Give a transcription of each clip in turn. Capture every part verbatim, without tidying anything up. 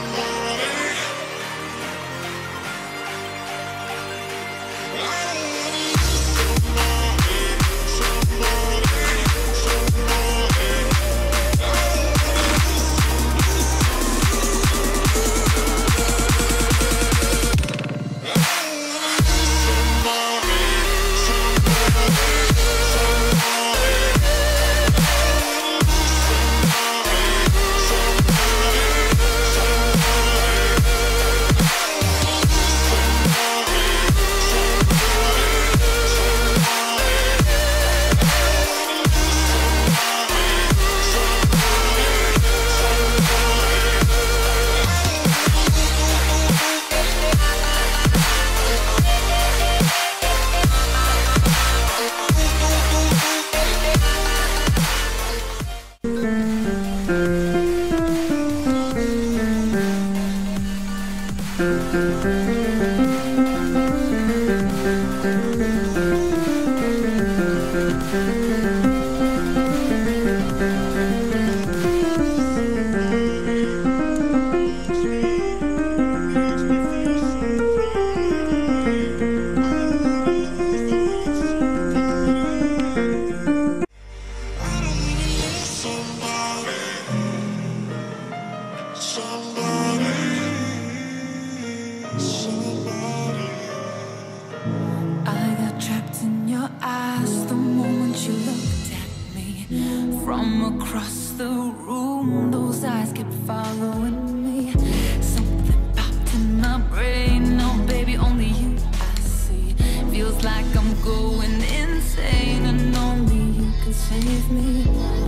From across the room, those eyes kept following me. Something popped in my brain. No, baby, only you I see. Feels like I'm going insane, and only you could save me.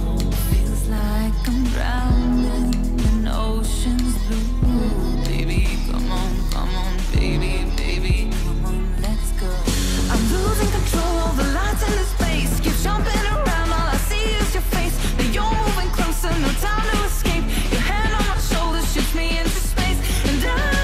Feels like I'm drowning in ocean's blue. Baby, come on, come on, baby, baby, come on, let's go. I'm losing control of the lights in this space. Keep jumping around, all I see is your face. But you're moving closer, no time to escape. Your hand on my shoulder shoots me into space, and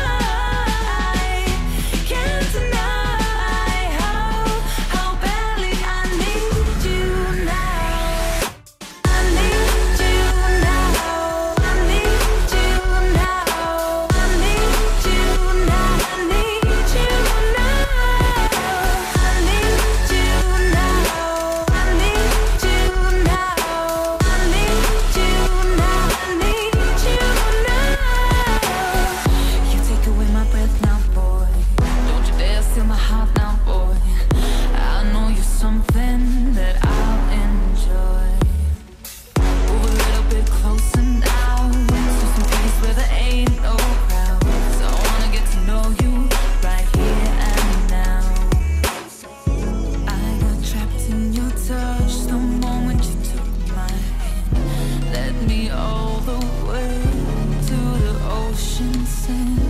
I can't deny how, how badly I need you now. I need you now. I need you now. I need you now. I need you now. I need you now. I need you now. I need you now. I need you now. You take away my breath now, boy. Don't you dare steal my heart now, boy. I know you're something that I'll enjoy. Move a little bit closer now, to some place where there ain't no crowds. I wanna get to know you right here and now. I got trapped in your touch the moment you took my hand. Led me all the way to the ocean sand.